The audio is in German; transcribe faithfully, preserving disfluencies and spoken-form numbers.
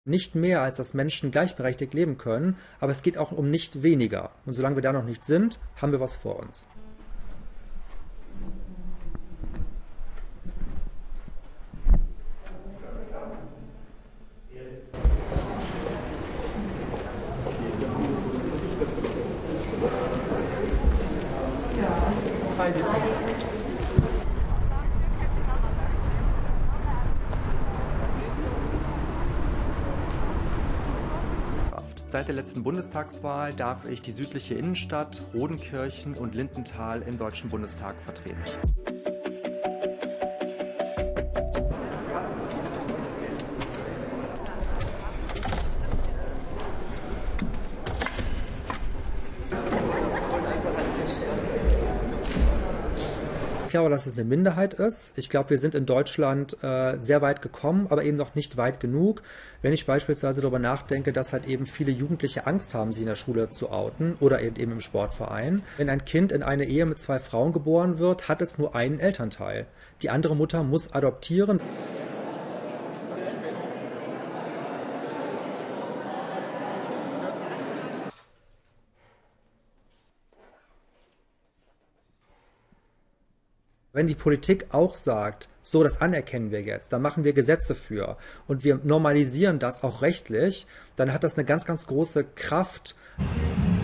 Nicht mehr, als dass Menschen gleichberechtigt leben können, aber es geht auch um nicht weniger. Und solange wir da noch nicht sind, haben wir was vor uns. Seit der letzten Bundestagswahl darf ich die südliche Innenstadt, Rodenkirchen und Lindenthal im Deutschen Bundestag vertreten. Ich glaube, dass es eine Minderheit ist. Ich glaube, wir sind in Deutschland äh, sehr weit gekommen, aber eben noch nicht weit genug. Wenn ich beispielsweise darüber nachdenke, dass halt eben viele Jugendliche Angst haben, sich in der Schule zu outen oder eben im Sportverein. Wenn ein Kind in eine Ehe mit zwei Frauen geboren wird, hat es nur einen Elternteil. Die andere Mutter muss adoptieren. Wenn die Politik auch sagt, so, das anerkennen wir jetzt, dann machen wir Gesetze für und wir normalisieren das auch rechtlich, dann hat das eine ganz, ganz große Kraft.